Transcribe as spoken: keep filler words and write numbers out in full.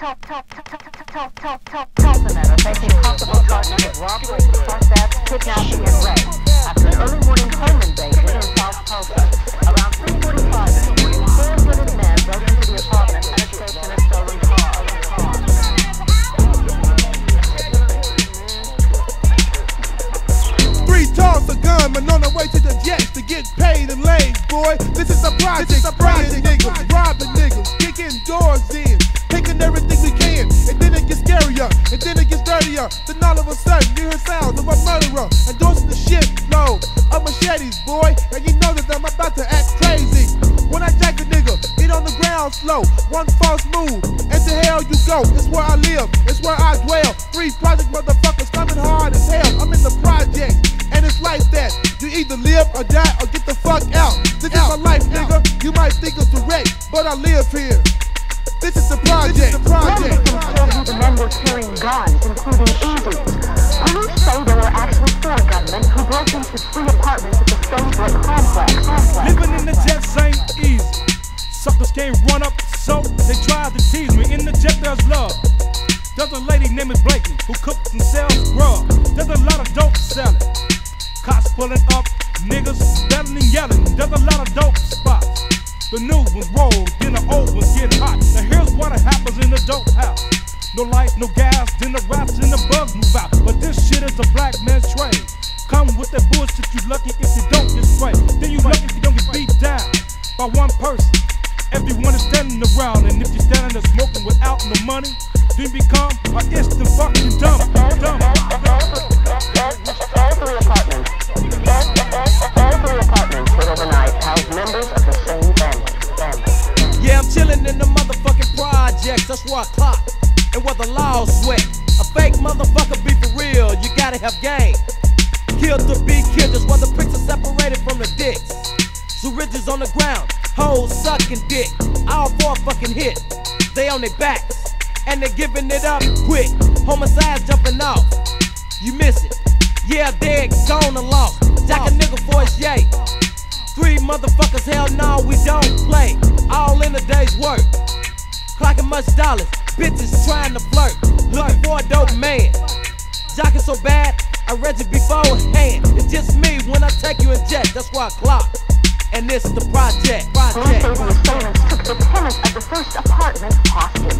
men are facing possible charges of robbery, car theft, kidnapping, and rape after an early morning home invasion in South Tulsa. Around three forty-five this morning, four hooded men broke into the apartment and escaped in a stolen car. Three toss a gunman on the way to the jets to get paid and laid, boy. This is a project, this is a project, niggas, robbing niggas, kicking doors in, taking everything we can, and then it gets scarier, and then it gets dirtier. Then all of a sudden, you hear sounds of a murderer endorsing the shit load of machetes, boy, and you know that I'm about to act crazy. When I jack a nigga, get on the ground slow, one false move, and to hell you go. It's where I live, it's where I dwell. Three project motherfuckers coming hard as hell. I'm in the project, and it's like that. You either live or die or get the fuck out. This is my life, nigga. You might think it's direct, but I live here. This is the project. This is the project. Some the men were carrying guns, including Uzis. Police say there were actually four gunmen who broke into three apartments at the Stonebrook complex. complex. Living in the jets ain't easy. Suckers can't run up, so they tried to tease me. In the jet there's love. There's a lady named Blakey who cooks and sells grub. There's a lot of dope selling. Cops pulling up, niggas yelling and yelling. There's a lot of dope spots. The new ones roll, then the old ones get hot. Now here's what happens in the dope house. No light, no gas, then the rats and the bugs move out. But this shit is a black man's trade. Come with that bullshit, you lucky if you don't get sprayed. Then you lucky if you don't get beat down by one person. Everyone is standing around, and if you're standing there smoking without no money, then you become an instant fucking dumb. dumb. All three apartments, all three apartments hit overnight house members of the same family. family. Yeah, I'm chilling in the motherfucking projects, that's where I clock. And where the laws sweat. A fake motherfucker be for real, you gotta have game. Killed to be killed, just where the pricks are separated from the dicks. So ridges on the ground, hoes sucking dick. All for a fucking hit, they on their backs. And they giving it up quick. Homicides jumping off, you miss it. Yeah, dead, gone and lost. Jack a nigga for his yay. Three motherfuckers, hell no, we don't play. All in a day's work. Clocking much dollars, bitches trying to flirt. Looking for a dope man. Jocking so bad, I read you beforehand. It's just me when I take you in jet, that's why I clock. And this is the project. project. Police say the assailants took the tenant of the first apartment hostage.